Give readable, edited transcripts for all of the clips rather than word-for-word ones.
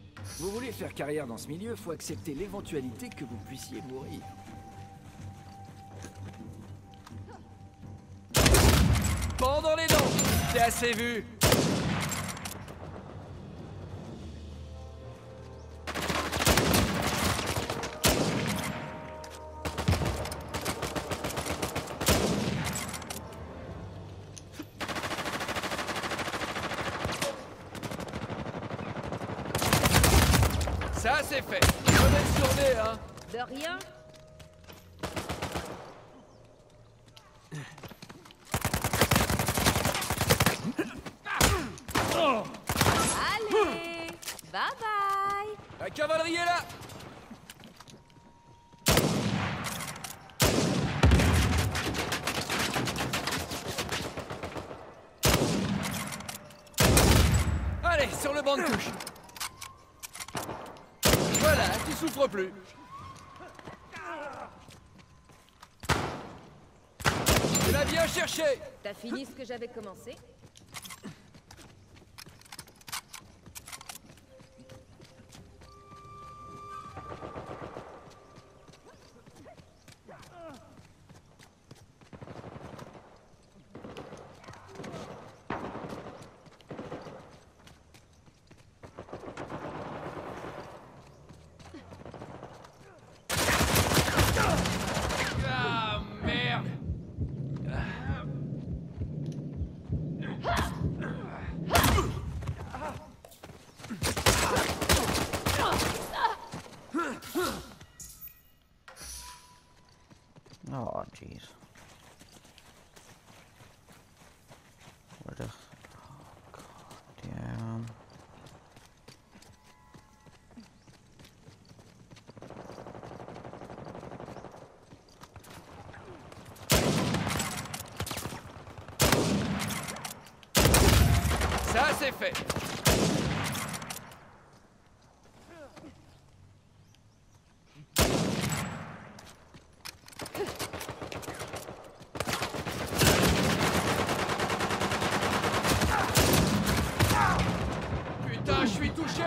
Vous voulez faire carrière dans ce milieu, faut accepter l'éventualité que vous puissiez mourir. Pendant les dents. T'es assez vu. Ça c'est fait. Bonne journée, hein. De rien. Allez, bye bye. La cavalerie est là. Allez, sur le banc de touche. Voilà, tu souffres plus. Tu l'as bien cherché. T'as fini ce que j'avais commencé? Ah, merde. Oh, jeez. Where the... Oh, God damn. Ça c'est fait. Putain, je suis touché.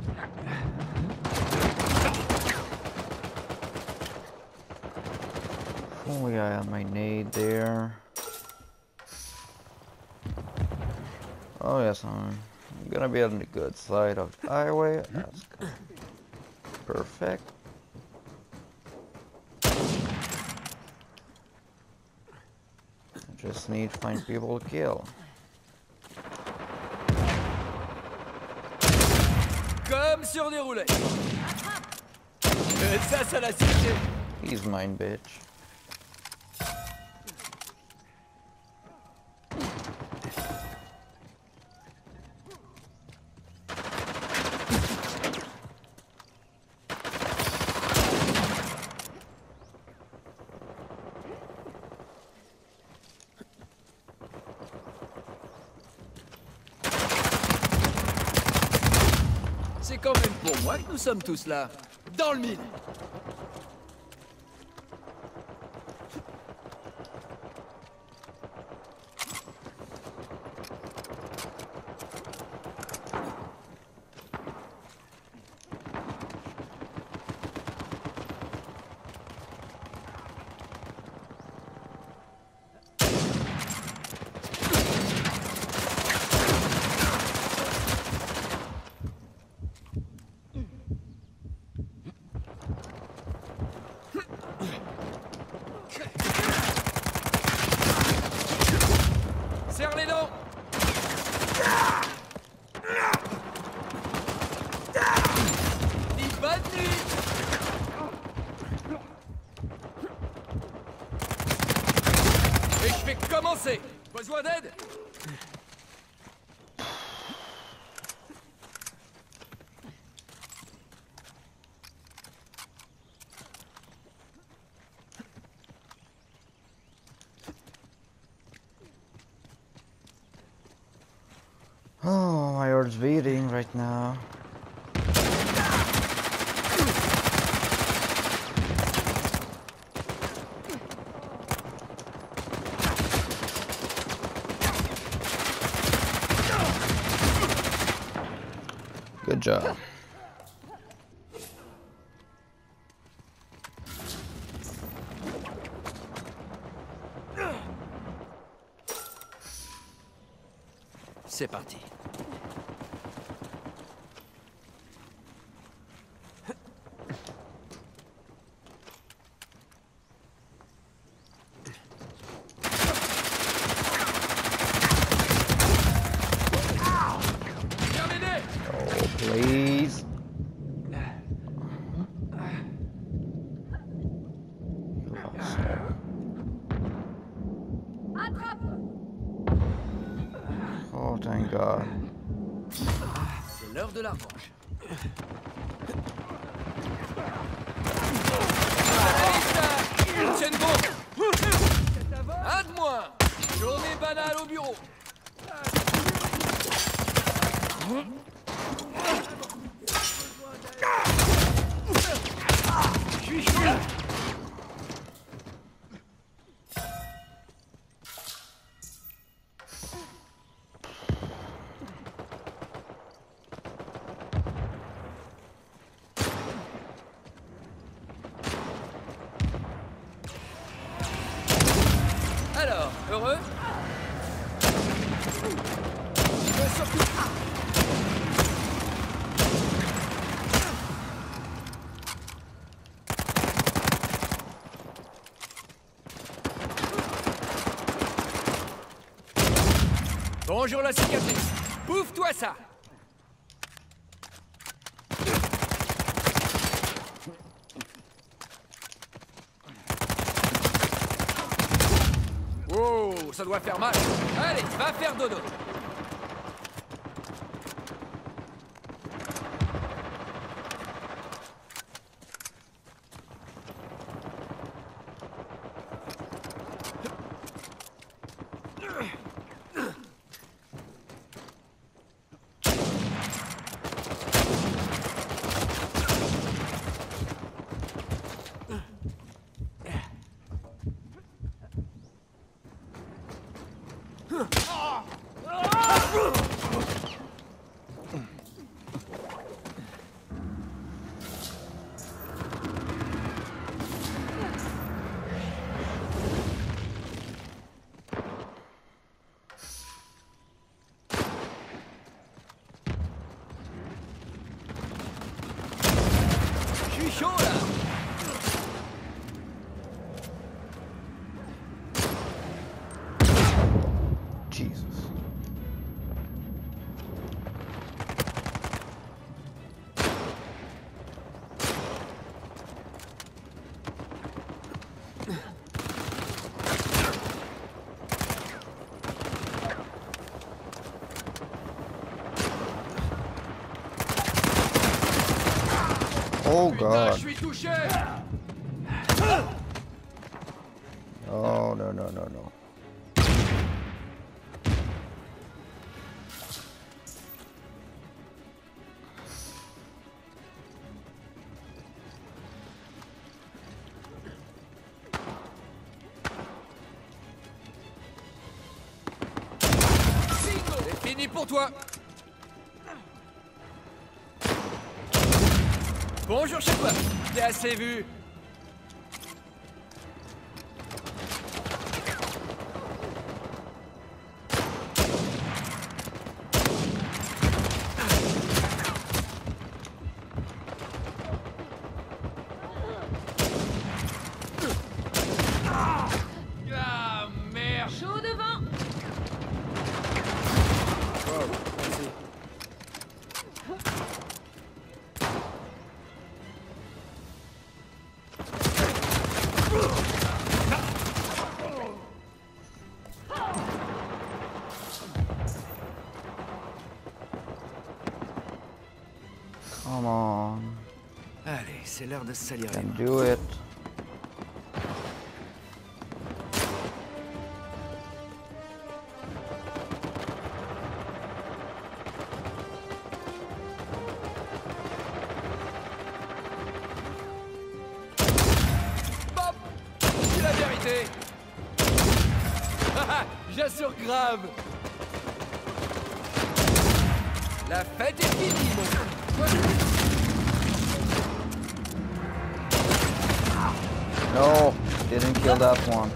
Oh yeah, my nade there. Oh yes, I'm gonna be on the good side of the highway. That's good. Perfect. I just need to find people to kill. Comme sur des roulettes. Ça l'a cité. He's mine, bitch. C'est quand même pour moi que nous sommes tous là. Dans le mille. Serre les dents. Dis bonne nuit. Et je vais commencer. Besoin d'aide? Oh, my heart's beating right now. Good job. C'est parti. Oh, please. Oh, thank God. C'est l'heure de la revanche. Tiens bon. Un de moins. Journée banale au bureau. Je suis chaud. Alors, heureux? Bonjour la cicatrice. Bouffe-toi ça. Wow, ça doit faire mal. Allez, va faire dodo. Je suis chaud là. Jesus. Oh Putain, God. je suis touché. Oh no no no no. C'est fini pour toi. Bonjour chez toi. T'es assez vu. Ah merde. Chaud devant. Wow, merci. Come on. Allez, c'est l'heure de se salir les Can mains. do it. Bob, dis la vérité. J'assure grave. La fête est finie, mon gars. No, didn't kill that one.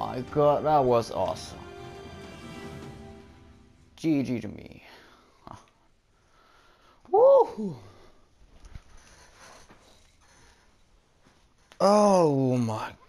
my god, that was awesome. GG to me. Huh. Woo! Oh my